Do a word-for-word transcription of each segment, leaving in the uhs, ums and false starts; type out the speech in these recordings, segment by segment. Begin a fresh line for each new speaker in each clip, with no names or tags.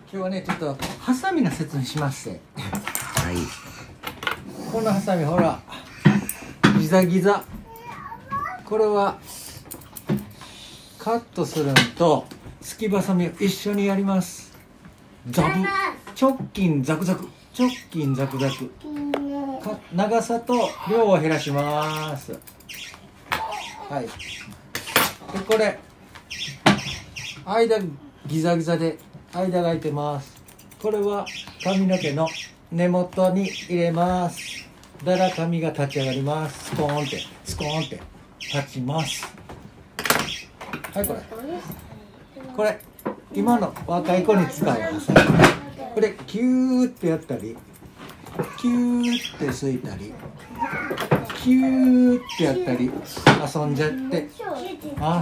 今日はねちょっとハサミの説明しますね。
はい。
このハサミほらギザギザ、これはカットするのとすきばさみを一緒にやります。ザブ直近ザクザク直近ザクザクか長さと量を減らします。はい。でこれ間ギザギザで間が空いてます。これは髪の毛の根元に入れます。だら髪が立ち上がります。スコーンってスコーンって立ちます。はい、これこれ今の若い子に使うハサミ。これキューってやったりキューってすいたりキューってやったり遊んじゃってます。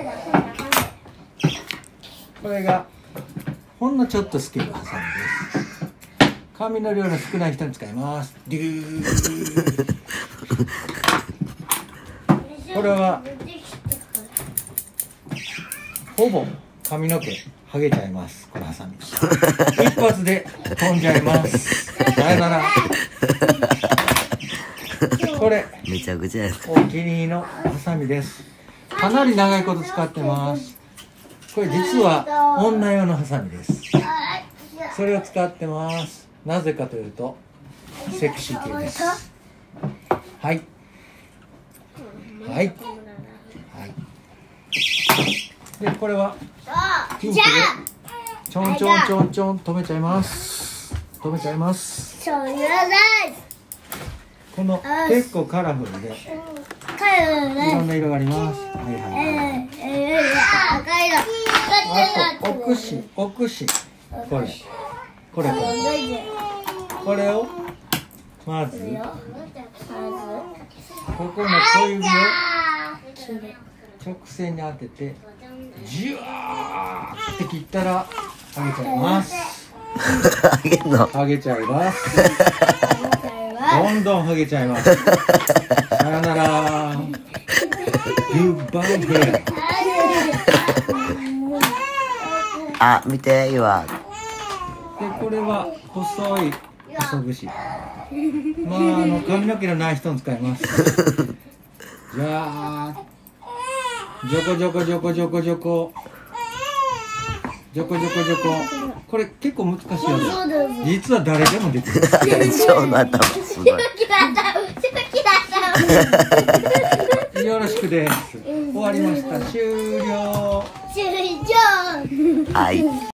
これがほんのちょっと透けるハサミです。髪の量の少ない人に使います。デューこれはほぼ髪の毛剥げちゃいます。このハサミ一発で飛んじゃいます。さよなら。これ
めちゃくちゃや。
お気に入りのハサミです。かなり長いこと使ってます。これ実は女用のハサミです。それを使ってます。なぜかというとセクシー系です。はいはいはい。でこれはピンクでちょんちょんちょんちょん止めちゃいます。止めちゃいます。この結構カラフルでいろんな色があります。はいはいはい。あとおくしおくしこれこれこれこれをまずここの小指を直線に当ててジュワーって切ったら剥げちゃいます。
あげんの。
剥げちゃいます。どんどん剥げちゃいます。さよなら。Goodbye here。
あ、見て、いいわ。
でこれは細い細串。まああの髪の毛のない人に使います。じゃあジョコジョコジョコジョコジョコジョコジョコジョコ。これ結構難しいよね。実は誰でもできる。
超の頭すごい。
よろしくです。終わりました。終了。
はい。